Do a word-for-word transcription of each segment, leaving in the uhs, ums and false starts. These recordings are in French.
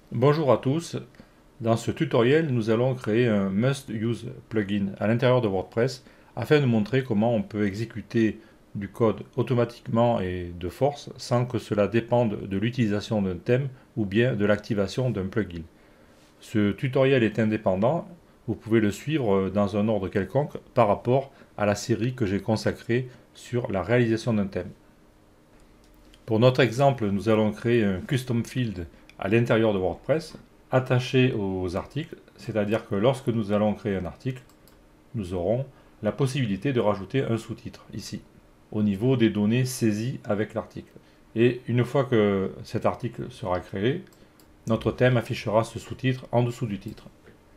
Bonjour à tous, dans ce tutoriel nous allons créer un Must Use plugin à l'intérieur de WordPress afin de montrer comment on peut exécuter du code automatiquement et de force sans que cela dépende de l'utilisation d'un thème ou bien de l'activation d'un plugin. Ce tutoriel est indépendant, vous pouvez le suivre dans un ordre quelconque par rapport à la série que j'ai consacrée sur la réalisation d'un thème. Pour notre exemple, nous allons créer un custom field à l'intérieur de WordPress attaché aux articles, c'est-à-dire que lorsque nous allons créer un article, nous aurons la possibilité de rajouter un sous-titre ici, au niveau des données saisies avec l'article. Et une fois que cet article sera créé, notre thème affichera ce sous-titre en dessous du titre.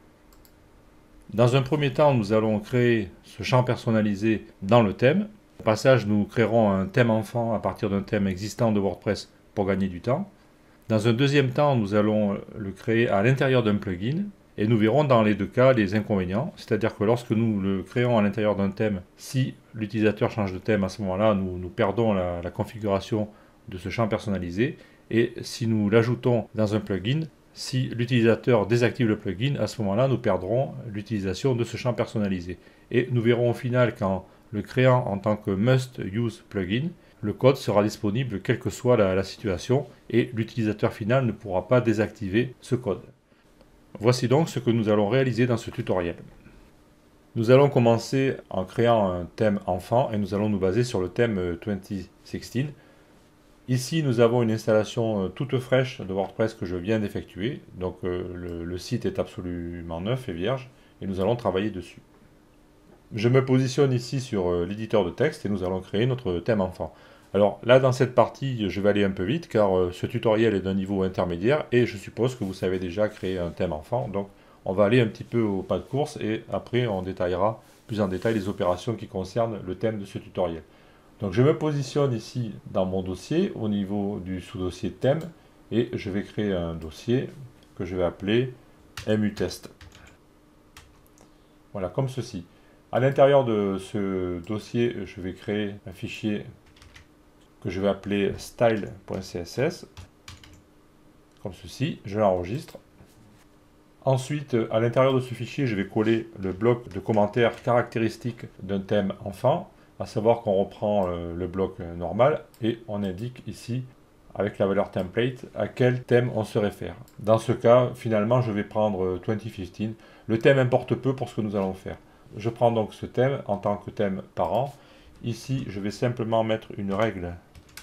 Dans un premier temps, nous allons créer ce champ personnalisé dans le thème. Au passage, nous créerons un thème enfant à partir d'un thème existant de WordPress pour gagner du temps. Dans un deuxième temps, nous allons le créer à l'intérieur d'un plugin et nous verrons dans les deux cas les inconvénients. C'est-à-dire que lorsque nous le créons à l'intérieur d'un thème, si l'utilisateur change de thème, à ce moment-là, nous, nous perdons la, la configuration de ce champ personnalisé. Et si nous l'ajoutons dans un plugin, si l'utilisateur désactive le plugin, à ce moment-là, nous perdrons l'utilisation de ce champ personnalisé. Et nous verrons au final qu'en le créant en tant que Must Use plugin, le code sera disponible quelle que soit la, la situation et l'utilisateur final ne pourra pas désactiver ce code. Voici donc ce que nous allons réaliser dans ce tutoriel. Nous allons commencer en créant un thème enfant et nous allons nous baser sur le thème deux mille seize. Ici, nous avons une installation toute fraîche de WordPress que je viens d'effectuer. Donc euh, le, le site est absolument neuf et vierge et nous allons travailler dessus. Je me positionne ici sur euh, l'éditeur de texte et nous allons créer notre thème enfant. Alors là, dans cette partie, je vais aller un peu vite car euh, ce tutoriel est d'un niveau intermédiaire et je suppose que vous savez déjà créer un thème enfant. Donc on va aller un petit peu au pas de course et après on détaillera plus en détail les opérations qui concernent le thème de ce tutoriel. Donc je me positionne ici dans mon dossier au niveau du sous-dossier thème et je vais créer un dossier que je vais appeler mutest. Voilà, comme ceci. À l'intérieur de ce dossier, je vais créer un fichier que je vais appeler style.css, comme ceci. Je l'enregistre. Ensuite, à l'intérieur de ce fichier, je vais coller le bloc de commentaires caractéristiques d'un thème enfant, à savoir qu'on reprend euh, le bloc normal et on indique ici, avec la valeur template, à quel thème on se réfère. Dans ce cas, finalement, je vais prendre deux mille quinze. Le thème importe peu pour ce que nous allons faire. Je prends donc ce thème en tant que thème parent. Ici, je vais simplement mettre une règle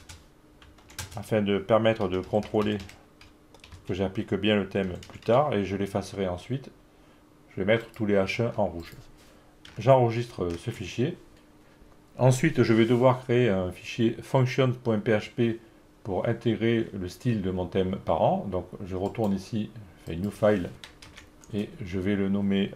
afin de permettre de contrôler que j'applique bien le thème plus tard et je l'effacerai ensuite. Je vais mettre tous les H un en rouge. J'enregistre ce fichier. Ensuite, je vais devoir créer un fichier function.php pour intégrer le style de mon thème parent. Donc, je retourne ici, je fais new file et je vais le nommer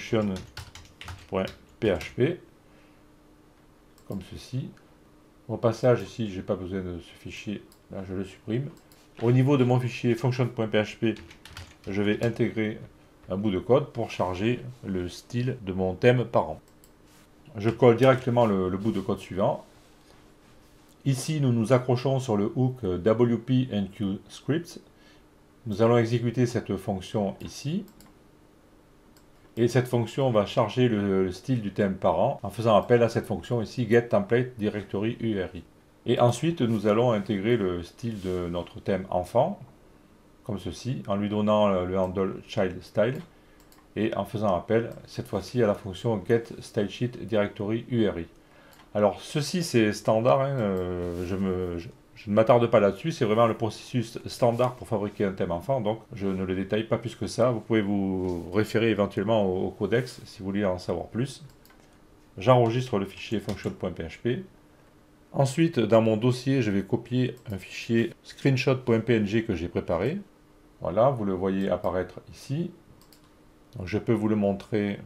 function.php comme ceci. Au passage, ici, je n'ai pas besoin de ce fichier, là je le supprime. Au niveau de mon fichier function.php, je vais intégrer un bout de code pour charger le style de mon thème parent. Je colle directement le, le bout de code suivant. Ici, nous nous accrochons sur le hook W P N Q scripts. Nous allons exécuter cette fonction ici. Et cette fonction va charger le, le style du thème parent en faisant appel à cette fonction ici, getTemplateDirectoryURI. Et ensuite, nous allons intégrer le style de notre thème enfant, comme ceci, en lui donnant le handle childStyle et en faisant appel cette fois-ci à la fonction getStylesheetDirectoryURI. Alors ceci c'est standard, hein, euh, je, me, je, je ne m'attarde pas là-dessus, c'est vraiment le processus standard pour fabriquer un thème enfant, donc je ne le détaille pas plus que ça. Vous pouvez vous référer éventuellement au, au codex si vous voulez en savoir plus. J'enregistre le fichier function.php. Ensuite, dans mon dossier, je vais copier un fichier screenshot.png que j'ai préparé. Voilà, vous le voyez apparaître ici. Donc, je peux vous le montrer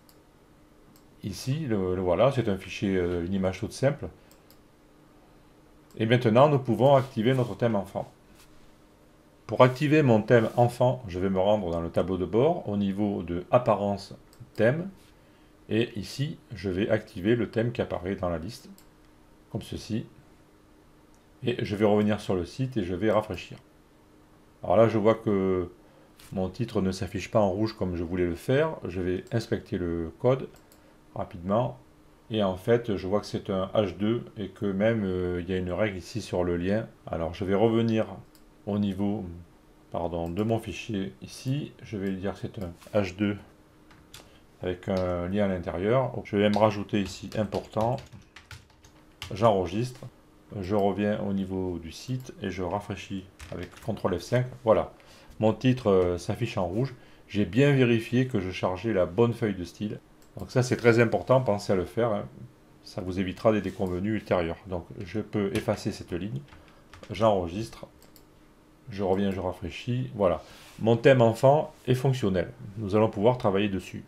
ici. Le, le voilà, c'est un fichier, euh, une image toute simple. Et maintenant, nous pouvons activer notre thème enfant. Pour activer mon thème enfant, je vais me rendre dans le tableau de bord au niveau de Apparence thème. Et ici, je vais activer le thème qui apparaît dans la liste, comme ceci. Et je vais revenir sur le site et je vais rafraîchir. Alors là, je vois que mon titre ne s'affiche pas en rouge comme je voulais le faire. Je vais inspecter le code rapidement. Et en fait, je vois que c'est un H deux et que même euh, il y a une règle ici sur le lien. Alors je vais revenir au niveau pardon, de mon fichier ici. Je vais lui dire que c'est un H deux avec un lien à l'intérieur. Je vais me rajouter ici important. J'enregistre. Je reviens au niveau du site et je rafraîchis avec contrôle F cinq. Voilà, mon titre euh, s'affiche en rouge. J'ai bien vérifié que je chargeais la bonne feuille de style. Donc ça c'est très important, pensez à le faire. Hein. Ça vous évitera des déconvenus ultérieurs. Donc je peux effacer cette ligne. J'enregistre. Je reviens, je rafraîchis. Voilà, mon thème enfant est fonctionnel. Nous allons pouvoir travailler dessus.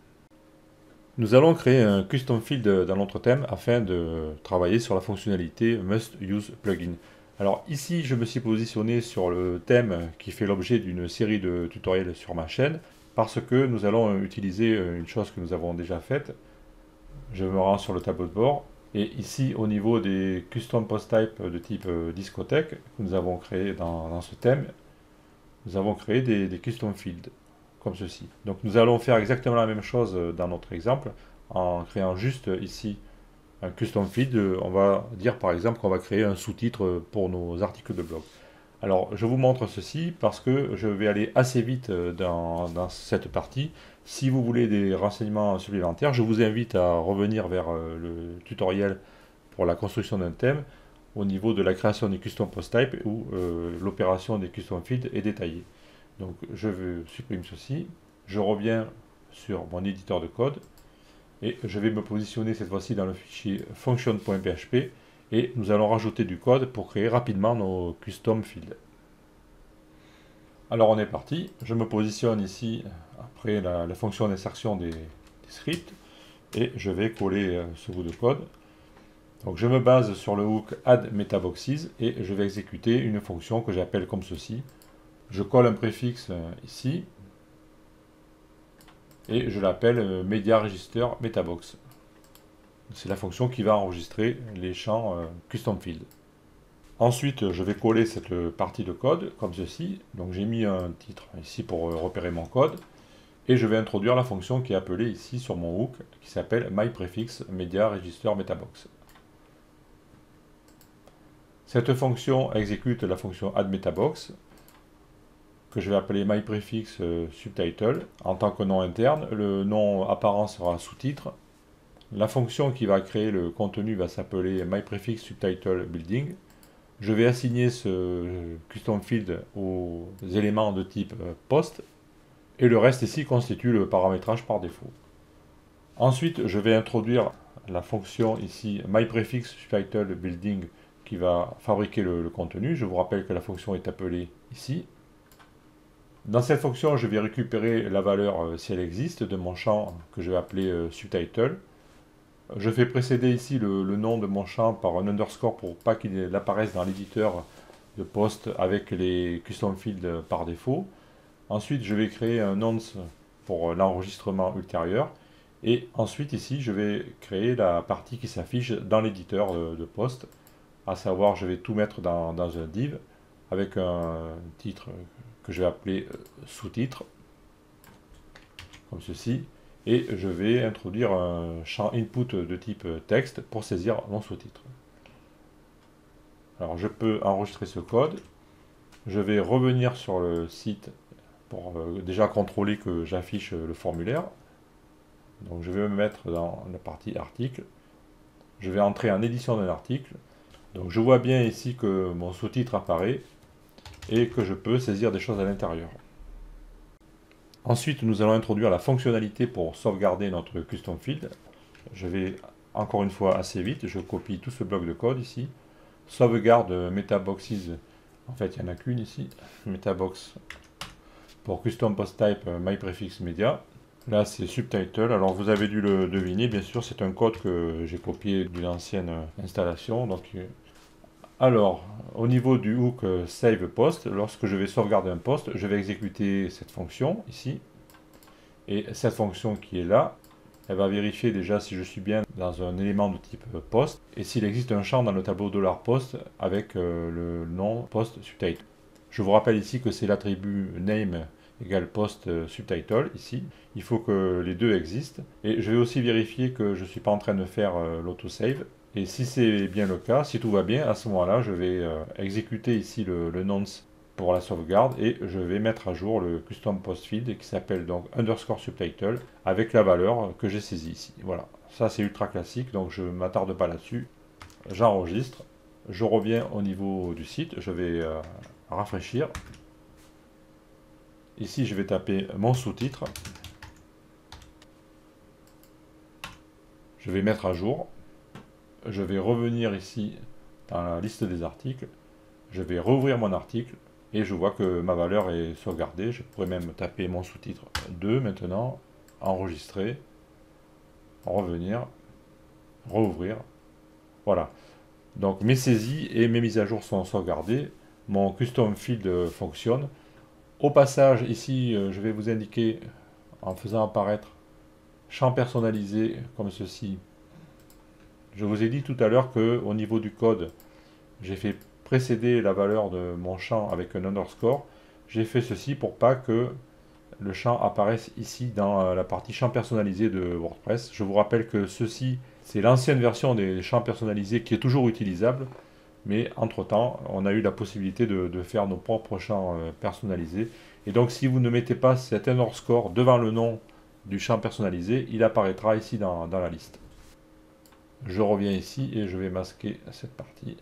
Nous allons créer un custom field dans notre thème afin de travailler sur la fonctionnalité Must Use Plugin. Alors ici, je me suis positionné sur le thème qui fait l'objet d'une série de tutoriels sur ma chaîne parce que nous allons utiliser une chose que nous avons déjà faite. Je me rends sur le tableau de bord et ici, au niveau des custom post type de type discothèque que nous avons créé dans, dans ce thème, nous avons créé des, des custom fields. Comme ceci. Donc nous allons faire exactement la même chose dans notre exemple en créant juste ici un custom field. On va dire par exemple qu'on va créer un sous-titre pour nos articles de blog. Alors je vous montre ceci parce que je vais aller assez vite dans, dans cette partie. Si vous voulez des renseignements supplémentaires, je vous invite à revenir vers le tutoriel pour la construction d'un thème au niveau de la création des custom post type où euh, l'opération des custom fields est détaillée. Donc je supprime ceci, je reviens sur mon éditeur de code et je vais me positionner cette fois-ci dans le fichier function.php et nous allons rajouter du code pour créer rapidement nos custom fields. Alors on est parti, je me positionne ici après la, la fonction d'insertion des, des scripts et je vais coller euh, ce bout de code. Donc je me base sur le hook add metaboxes et je vais exécuter une fonction que j'appelle comme ceci. Je colle un préfixe ici et je l'appelle media register metabox. C'est la fonction qui va enregistrer les champs euh, custom field. Ensuite, je vais coller cette partie de code comme ceci. Donc j'ai mis un titre ici pour repérer mon code et je vais introduire la fonction qui est appelée ici sur mon hook qui s'appelle myPrefix media register metabox. Cette fonction exécute la fonction addMetabox que je vais appeler myPrefix euh, subtitle en tant que nom interne. Le nom apparent sera sous-titre. La fonction qui va créer le contenu va s'appeler myPrefix subtitle building. Je vais assigner ce custom field aux éléments de type euh, post et le reste ici constitue le paramétrage par défaut. Ensuite, je vais introduire la fonction ici myPrefix subtitle building qui va fabriquer le, le contenu. Je vous rappelle que la fonction est appelée ici. Dans cette fonction, je vais récupérer la valeur, euh, si elle existe, de mon champ que je vais appeler euh, subtitle. Je fais précéder ici le, le nom de mon champ par un underscore pour pas qu'il apparaisse dans l'éditeur de poste avec les custom fields par défaut. Ensuite, je vais créer un nonce pour l'enregistrement ultérieur. Et ensuite, ici, je vais créer la partie qui s'affiche dans l'éditeur de, de poste. À savoir, je vais tout mettre dans, dans un div avec un titre que je vais appeler sous-titre, comme ceci, et je vais introduire un champ input de type texte pour saisir mon sous-titre. Alors je peux enregistrer ce code, je vais revenir sur le site pour euh, déjà contrôler que j'affiche le formulaire. Donc je vais me mettre dans la partie article, je vais entrer en édition d'un article, donc je vois bien ici que mon sous-titre apparaît, et que je peux saisir des choses à l'intérieur. Ensuite, nous allons introduire la fonctionnalité pour sauvegarder notre custom field. Je vais encore une fois assez vite, je copie tout ce bloc de code ici. Sauvegarde metaboxes, en fait il n'y en a qu'une ici. Metabox pour custom post type myPrefix media. Là c'est subtitle, alors vous avez dû le deviner, bien sûr c'est un code que j'ai copié d'une ancienne installation. Donc Alors, au niveau du hook euh, save post, lorsque je vais sauvegarder un poste, je vais exécuter cette fonction ici. Et cette fonction qui est là, elle va vérifier déjà si je suis bien dans un élément de type post et s'il existe un champ dans le tableau $post avec euh, le nom post subtitle. Je vous rappelle ici que c'est l'attribut name égale post subtitle ici. Il faut que les deux existent. Et je vais aussi vérifier que je ne suis pas en train de faire euh, l'autosave. Et si c'est bien le cas, si tout va bien, à ce moment-là, je vais euh, exécuter ici le, le nonce pour la sauvegarde et je vais mettre à jour le custom post field qui s'appelle donc underscore subtitle avec la valeur que j'ai saisie ici. Voilà, ça c'est ultra classique, donc je ne m'attarde pas là-dessus. J'enregistre, je reviens au niveau du site, je vais euh, rafraîchir. Ici, je vais taper mon sous-titre. Je vais mettre à jour. Je vais revenir ici dans la liste des articles. Je vais rouvrir mon article et je vois que ma valeur est sauvegardée. Je pourrais même taper mon sous-titre deux maintenant, enregistrer, revenir, rouvrir. Voilà. Donc mes saisies et mes mises à jour sont sauvegardées. Mon custom field fonctionne. Au passage, ici, je vais vous indiquer, en faisant apparaître champ personnalisé comme ceci. Je vous ai dit tout à l'heure qu'au niveau du code, j'ai fait précéder la valeur de mon champ avec un underscore. J'ai fait ceci pour pas que le champ apparaisse ici dans la partie champ personnalisé de WordPress. Je vous rappelle que ceci, c'est l'ancienne version des champs personnalisés qui est toujours utilisable. Mais entre-temps, on a eu la possibilité de, de faire nos propres champs euh, personnalisés. Et donc, si vous ne mettez pas cet underscore devant le nom du champ personnalisé, il apparaîtra ici dans, dans la liste. Je reviens ici et je vais masquer cette partie.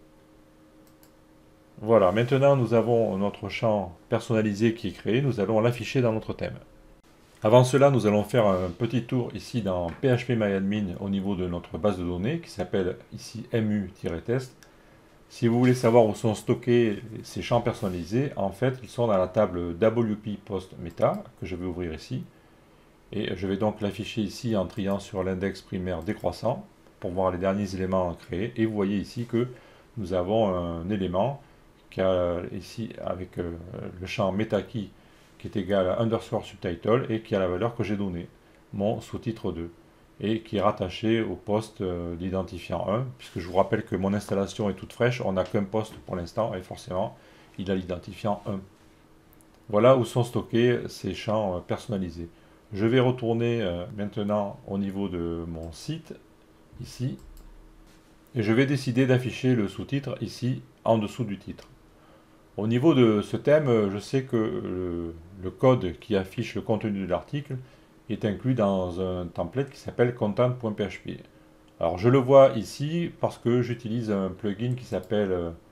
Voilà, maintenant nous avons notre champ personnalisé qui est créé. Nous allons l'afficher dans notre thème. Avant cela, nous allons faire un petit tour ici dans P H P MyAdmin au niveau de notre base de données qui s'appelle ici M U-test. Si vous voulez savoir où sont stockés ces champs personnalisés, en fait, ils sont dans la table W P Post Meta, que je vais ouvrir ici. Et je vais donc l'afficher ici en triant sur l'index primaire décroissant, pour voir les derniers éléments créés. Et vous voyez ici que nous avons un élément qui a ici avec euh, le champ MetaKey qui est égal à underscore subtitle et qui a la valeur que j'ai donnée, mon sous-titre deux. Et qui est rattaché au poste euh, d'identifiant un, puisque je vous rappelle que mon installation est toute fraîche, on n'a qu'un poste pour l'instant, et forcément, il a l'identifiant un. Voilà où sont stockés ces champs euh, personnalisés. Je vais retourner euh, maintenant au niveau de mon site, ici, et je vais décider d'afficher le sous-titre ici, en dessous du titre. Au niveau de ce thème, je sais que le, le code qui affiche le contenu de l'article est inclus dans un template qui s'appelle content.php. Alors je le vois ici parce que j'utilise un plugin qui s'appelle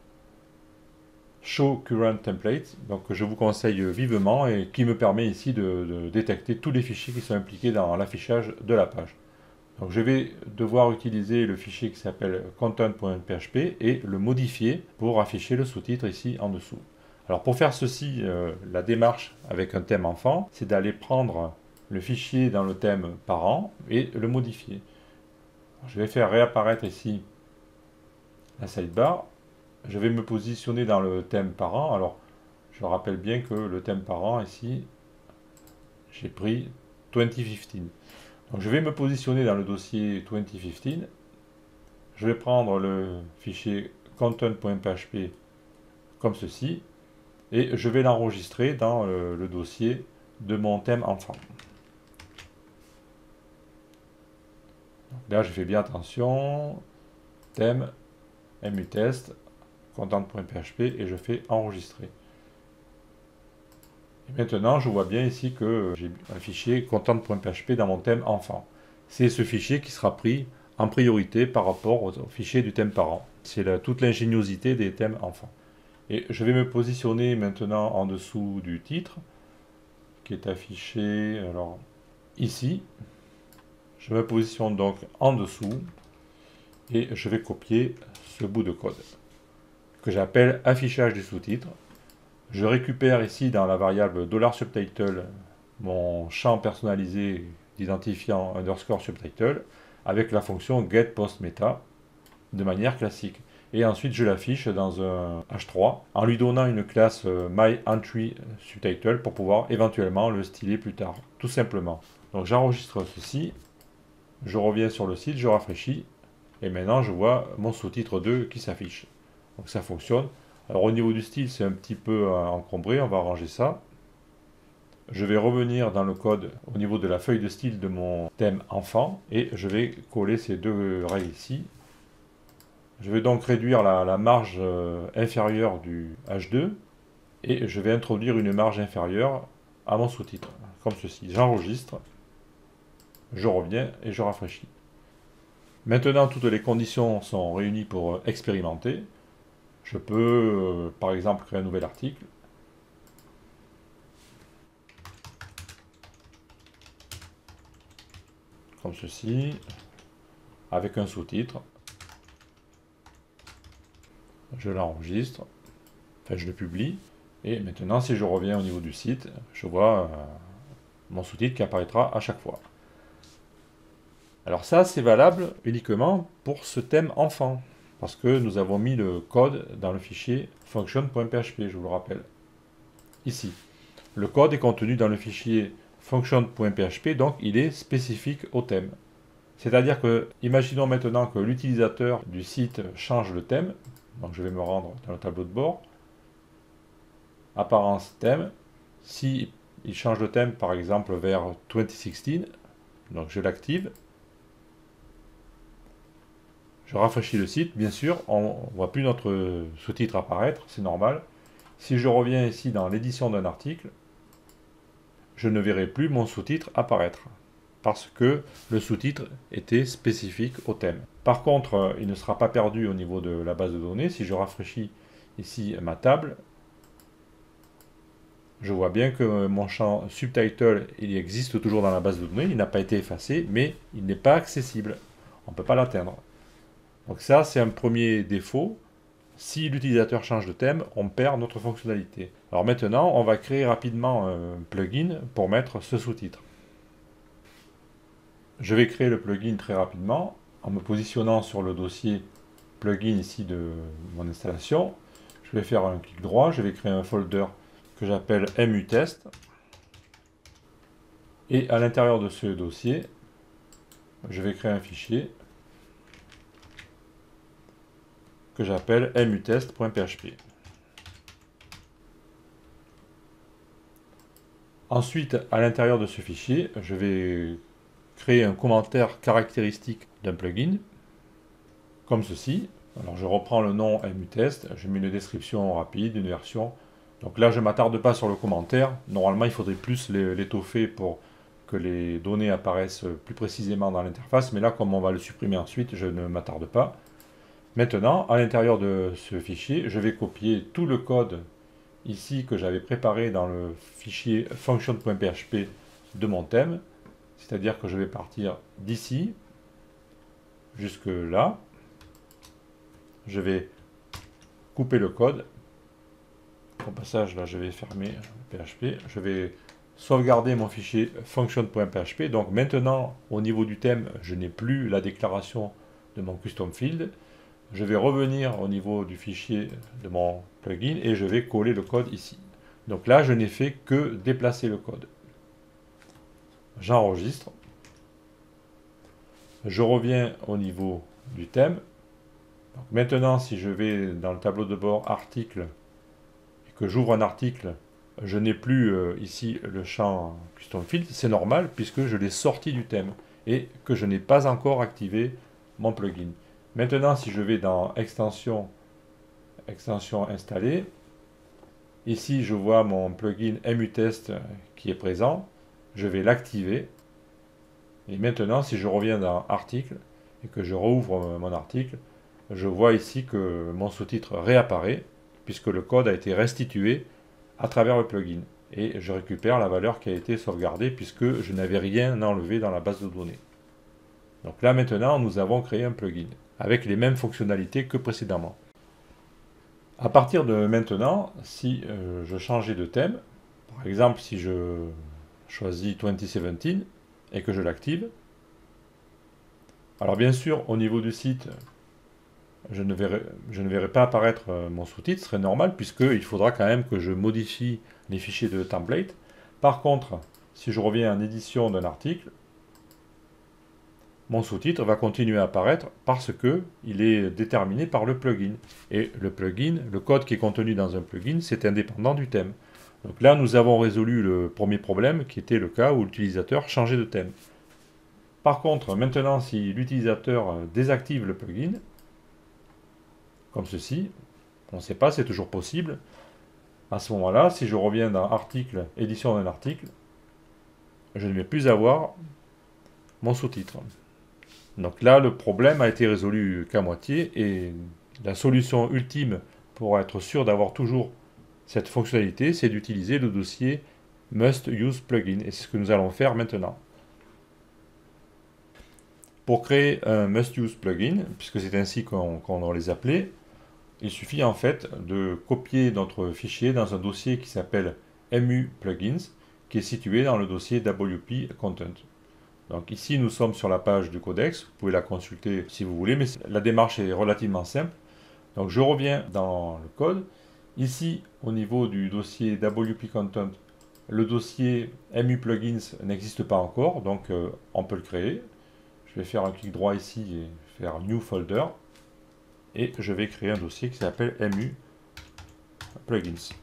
Show Current Template, donc je vous conseille vivement et qui me permet ici de, de détecter tous les fichiers qui sont impliqués dans l'affichage de la page. Donc je vais devoir utiliser le fichier qui s'appelle content.php et le modifier pour afficher le sous-titre ici en dessous. Alors pour faire ceci, euh, la démarche avec un thème enfant, c'est d'aller prendre le fichier dans le thème parent et le modifier. Je vais faire réapparaître ici la sidebar. Je vais me positionner dans le thème parent. Alors je rappelle bien que le thème parent ici, j'ai pris deux mille quinze. Donc je vais me positionner dans le dossier deux mille quinze. Je vais prendre le fichier content.php comme ceci et je vais l'enregistrer dans le, le dossier de mon thème enfant. Là, je fais bien attention, thème, M U test, content.php et je fais enregistrer. Et maintenant, je vois bien ici que j'ai un fichier content.php dans mon thème enfant. C'est ce fichier qui sera pris en priorité par rapport au fichier du thème parent. C'est toute l'ingéniosité des thèmes enfants. Et je vais me positionner maintenant en dessous du titre, qui est affiché alors, ici. Je me positionne donc en dessous et je vais copier ce bout de code que j'appelle affichage du sous-titre. Je récupère ici dans la variable $subtitle mon champ personnalisé d'identifiant underscore subtitle avec la fonction getPostMeta de manière classique. Et ensuite je l'affiche dans un H trois en lui donnant une classe myEntrySubtitle pour pouvoir éventuellement le styler plus tard, tout simplement. Donc j'enregistre ceci. Je reviens sur le site, je rafraîchis, et maintenant je vois mon sous-titre deux qui s'affiche. Donc ça fonctionne. Alors au niveau du style, c'est un petit peu encombré, on va arranger ça. Je vais revenir dans le code au niveau de la feuille de style de mon thème enfant et je vais coller ces deux règles ici. Je vais donc réduire la, la marge euh, inférieure du H deux et je vais introduire une marge inférieure à mon sous-titre, comme ceci. J'enregistre, je reviens et je rafraîchis. Maintenant, toutes les conditions sont réunies pour expérimenter. Je peux, euh, par exemple, créer un nouvel article. Comme ceci, avec un sous-titre. Je l'enregistre, enfin je le publie. Et maintenant, si je reviens au niveau du site, je vois euh, mon sous-titre qui apparaîtra à chaque fois. Alors ça, c'est valable uniquement pour ce thème enfant, parce que nous avons mis le code dans le fichier function.php, je vous le rappelle, ici. Le code est contenu dans le fichier function.php, donc il est spécifique au thème. C'est-à-dire que, imaginons maintenant que l'utilisateur du site change le thème, donc je vais me rendre dans le tableau de bord, apparence thème, si il change de thème par exemple vers deux mille seize, donc je l'active, je rafraîchis le site, bien sûr, on ne voit plus notre sous-titre apparaître, c'est normal. Si je reviens ici dans l'édition d'un article, je ne verrai plus mon sous-titre apparaître, parce que le sous-titre était spécifique au thème. Par contre, il ne sera pas perdu au niveau de la base de données. Si je rafraîchis ici ma table, je vois bien que mon champ subtitle, il existe toujours dans la base de données, il n'a pas été effacé, mais il n'est pas accessible. On ne peut pas l'atteindre. Donc ça, c'est un premier défaut. Si l'utilisateur change de thème, on perd notre fonctionnalité. Alors maintenant, on va créer rapidement un plugin pour mettre ce sous-titre. Je vais créer le plugin très rapidement en me positionnant sur le dossier plugin ici de mon installation. Je vais faire un clic droit, je vais créer un folder que j'appelle mutest. Et à l'intérieur de ce dossier, je vais créer un fichier que j'appelle mutest.php. Ensuite, à l'intérieur de ce fichier, je vais créer un commentaire caractéristique d'un plugin, comme ceci. Alors je reprends le nom mutest, je mets une description rapide, une version. Donc là, je ne m'attarde pas sur le commentaire. Normalement, il faudrait plus l'étoffer pour que les données apparaissent plus précisément dans l'interface. Mais là, comme on va le supprimer ensuite, je ne m'attarde pas. Maintenant, à l'intérieur de ce fichier, je vais copier tout le code ici que j'avais préparé dans le fichier function.php de mon thème. C'est-à-dire que je vais partir d'ici jusque là. Je vais couper le code. Au passage, là, je vais fermer P H P. Je vais sauvegarder mon fichier function.php. Donc maintenant, au niveau du thème, je n'ai plus la déclaration de mon custom field. Je vais revenir au niveau du fichier de mon plugin et je vais coller le code ici. Donc là, je n'ai fait que déplacer le code. J'enregistre. Je reviens au niveau du thème. Donc maintenant, si je vais dans le tableau de bord article et que j'ouvre un article, je n'ai plus euh, ici le champ custom field. C'est normal puisque je l'ai sorti du thème et que je n'ai pas encore activé mon plugin. Maintenant, si je vais dans extension, extension installée, ici je vois mon plugin mutest qui est présent. Je vais l'activer. Et maintenant, si je reviens dans article et que je rouvre mon article, je vois ici que mon sous-titre réapparaît puisque le code a été restitué à travers le plugin. Et je récupère la valeur qui a été sauvegardée puisque je n'avais rien enlevé dans la base de données. Donc là maintenant, nous avons créé un plugin avec les mêmes fonctionnalités que précédemment. À partir de maintenant, si euh, je changeais de thème, par exemple si je choisis deux mille dix-sept et que je l'active, alors bien sûr au niveau du site, je ne verrai, je ne verrai pas apparaître euh, mon sous-titre, ce serait normal puisqu'il faudra quand même que je modifie les fichiers de template. Par contre, si je reviens en édition d'un article, mon sous-titre va continuer à apparaître parce que il est déterminé par le plugin. Et le plugin, le code qui est contenu dans un plugin, c'est indépendant du thème. Donc là, nous avons résolu le premier problème, qui était le cas où l'utilisateur changeait de thème. Par contre, maintenant, si l'utilisateur désactive le plugin, comme ceci, on ne sait pas, c'est toujours possible. À ce moment-là, si je reviens dans Article, édition d'un article, je ne vais plus avoir mon sous-titre. Donc là, le problème a été résolu qu'à moitié, et la solution ultime pour être sûr d'avoir toujours cette fonctionnalité, c'est d'utiliser le dossier Must Use Plugin, et c'est ce que nous allons faire maintenant. Pour créer un Must Use Plugin, puisque c'est ainsi qu'on qu'on les appelait, il suffit en fait de copier notre fichier dans un dossier qui s'appelle mu plugins, qui est situé dans le dossier W P Content. Donc ici, nous sommes sur la page du codex, vous pouvez la consulter si vous voulez, mais la démarche est relativement simple. Donc je reviens dans le code. Ici, au niveau du dossier W P Content, le dossier mu plugins n'existe pas encore, donc euh, on peut le créer. Je vais faire un clic droit ici et faire New Folder. Et je vais créer un dossier qui s'appelle mu plugins.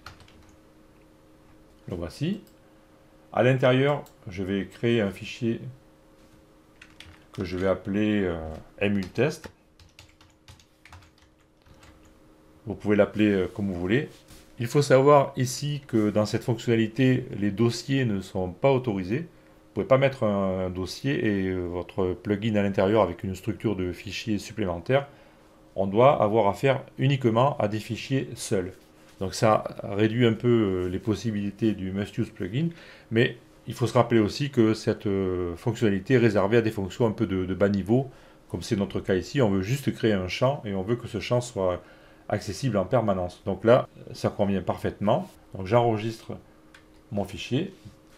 Le voici. À l'intérieur, je vais créer un fichier que je vais appeler euh, mu test. Vous pouvez l'appeler euh, comme vous voulez. Il faut savoir ici que dans cette fonctionnalité, les dossiers ne sont pas autorisés. Vous ne pouvez pas mettre un, un dossier et euh, votre plugin à l'intérieur avec une structure de fichiers supplémentaire. On doit avoir affaire uniquement à des fichiers seuls. Donc ça réduit un peu les possibilités du Must Use Plugin, mais il faut se rappeler aussi que cette fonctionnalité est réservée à des fonctions un peu de, de bas niveau, comme c'est notre cas ici. On veut juste créer un champ et on veut que ce champ soit accessible en permanence. Donc là, ça convient parfaitement. Donc j'enregistre mon fichier.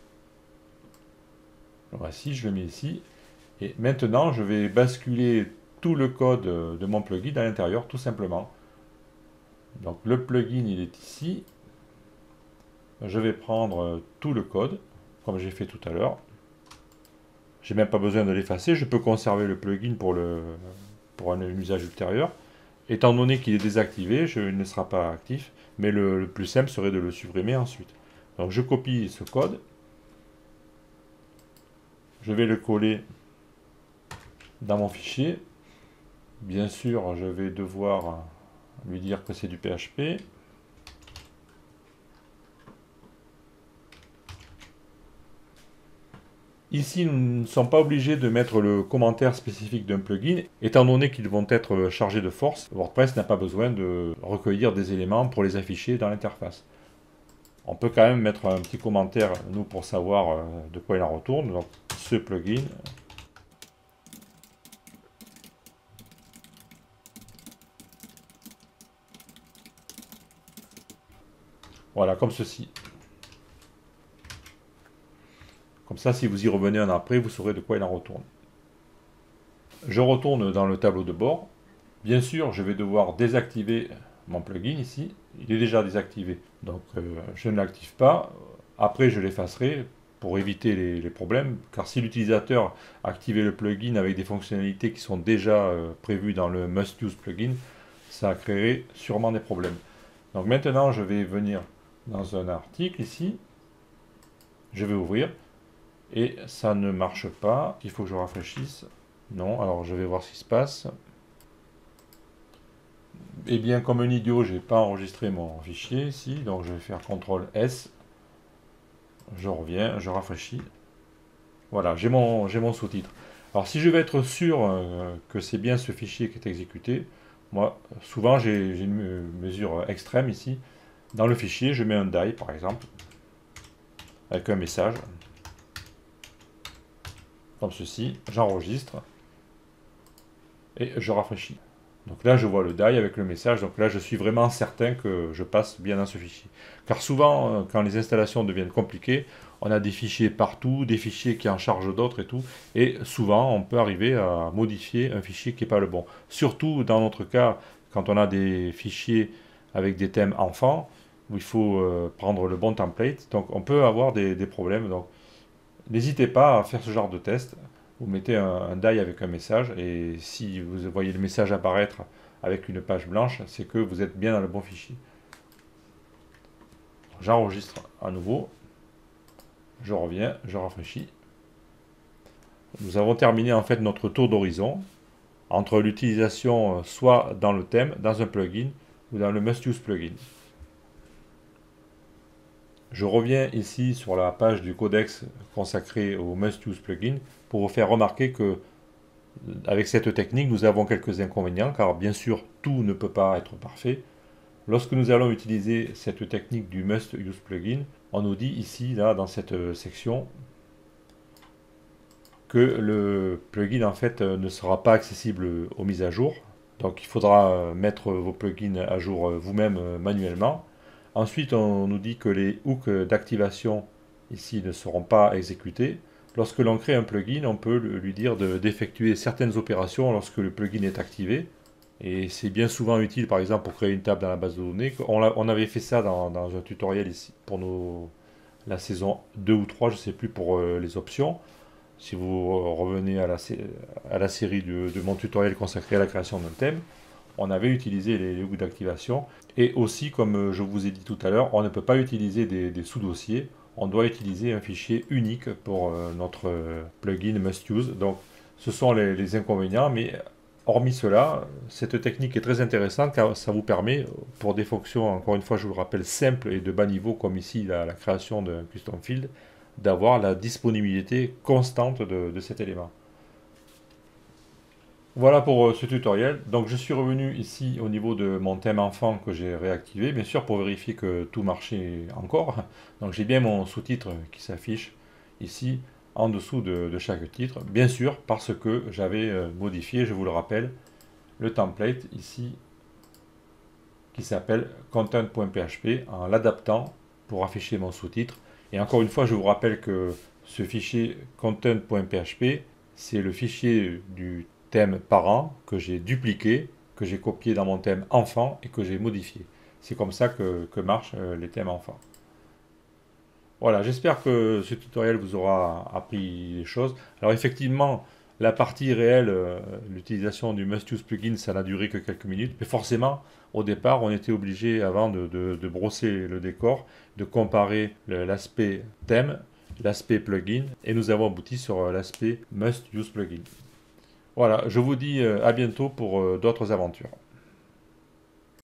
Voici, je le mets ici. Et maintenant, je vais basculer tout le code de mon plugin à l'intérieur, tout simplement. Donc le plugin, il est ici. Je vais prendre tout le code, comme j'ai fait tout à l'heure. J'ai même pas besoin de l'effacer, je peux conserver le plugin pour, le, pour un, un usage ultérieur. Étant donné qu'il est désactivé, je, il ne sera pas actif, mais le, le plus simple serait de le supprimer ensuite. Donc je copie ce code. Je vais le coller dans mon fichier. Bien sûr, je vais devoir lui dire que c'est du P H P. Ici, nous ne sommes pas obligés de mettre le commentaire spécifique d'un plugin, étant donné qu'ils vont être chargés de force. WordPress n'a pas besoin de recueillir des éléments pour les afficher dans l'interface. On peut quand même mettre un petit commentaire, nous, pour savoir de quoi il en retourne. Donc, ce plugin. Voilà, comme ceci. Comme ça, si vous y revenez un après, vous saurez de quoi il en retourne. Je retourne dans le tableau de bord. Bien sûr, je vais devoir désactiver mon plugin ici. Il est déjà désactivé, donc euh, je ne l'active pas. Après, je l'effacerai pour éviter les, les problèmes, car si l'utilisateur a activé le plugin avec des fonctionnalités qui sont déjà euh, prévues dans le Must Use Plugin, ça créerait sûrement des problèmes. Donc maintenant, je vais venir dans un article ici. Je vais ouvrir. Et ça ne marche pas. Il faut que je rafraîchisse. Non, alors je vais voir ce qui se passe. Eh bien, comme un idiot, je n'ai pas enregistré mon fichier ici. Donc je vais faire contrôle S. Je reviens, je rafraîchis. Voilà, j'ai mon, j'ai mon sous-titre. Alors si je veux être sûr euh, que c'est bien ce fichier qui est exécuté, moi, souvent j'ai une mesure extrême ici. Dans le fichier, je mets un die par exemple, avec un message. Comme ceci, j'enregistre et je rafraîchis. Donc là, je vois le die avec le message. Donc là, je suis vraiment certain que je passe bien dans ce fichier. Car souvent, quand les installations deviennent compliquées, on a des fichiers partout, des fichiers qui en chargent d'autres et tout. Et souvent, on peut arriver à modifier un fichier qui n'est pas le bon. Surtout dans notre cas, quand on a des fichiers avec des thèmes enfants, où il faut euh, prendre le bon template. Donc on peut avoir des, des problèmes. Donc n'hésitez pas à faire ce genre de test. Vous mettez un, un die avec un message et si vous voyez le message apparaître avec une page blanche, c'est que vous êtes bien dans le bon fichier. j'enregistre à nouveau. Je reviens, je rafraîchis. Nous avons terminé en fait notre tour d'horizon entre l'utilisation soit dans le thème, dans un plugin, ou dans le Must Use plugin. Je reviens ici sur la page du codex consacré au Must Use plugin pour vous faire remarquer que avec cette technique, nous avons quelques inconvénients, car bien sûr, tout ne peut pas être parfait. Lorsque nous allons utiliser cette technique du Must Use plugin, on nous dit ici, là, dans cette section, que le plugin en fait ne sera pas accessible aux mises à jour. Donc il faudra mettre vos plugins à jour vous-même manuellement. Ensuite, on nous dit que les hooks d'activation ici ne seront pas exécutés. Lorsque l'on crée un plugin, on peut lui dire d'effectuer certaines opérations lorsque le plugin est activé. Et c'est bien souvent utile, par exemple, pour créer une table dans la base de données. On, on avait fait ça dans, dans un tutoriel ici pour nos, la saison deux ou trois, je ne sais plus, pour euh, les options. Si vous revenez à la, à la série de, de mon tutoriel consacré à la création d'un thème, on avait utilisé les, les hooks d'activation. Et aussi, comme je vous ai dit tout à l'heure, on ne peut pas utiliser des, des sous-dossiers. On doit utiliser un fichier unique pour euh, notre euh, plugin Must Use. Donc, ce sont les, les inconvénients, mais hormis cela, cette technique est très intéressante car ça vous permet, pour des fonctions, encore une fois, je vous le rappelle, simples et de bas niveau, comme ici la, la création d'un custom field, d'avoir la disponibilité constante de, de cet élément. Voilà pour euh, ce tutoriel. Donc je suis revenu ici au niveau de mon thème enfant que j'ai réactivé, bien sûr pour vérifier que tout marchait encore. Donc j'ai bien mon sous-titre qui s'affiche ici en dessous de, de chaque titre, bien sûr parce que j'avais euh, modifié, je vous le rappelle, le template ici qui s'appelle content.php en l'adaptant pour afficher mon sous-titre. Et encore une fois, je vous rappelle que ce fichier content.php, c'est le fichier du thème parent que j'ai dupliqué, que j'ai copié dans mon thème enfant et que j'ai modifié. C'est comme ça que, que marchent euh, les thèmes enfants. Voilà, j'espère que ce tutoriel vous aura appris des choses. Alors effectivement, la partie réelle, euh, l'utilisation du Must Use plugin, ça n'a duré que quelques minutes. Mais forcément, au départ, on était obligé, avant de, de, de brosser le décor, de comparer l'aspect thème, l'aspect plugin, et nous avons abouti sur l'aspect Must Use plugin. Voilà, je vous dis à bientôt pour d'autres aventures.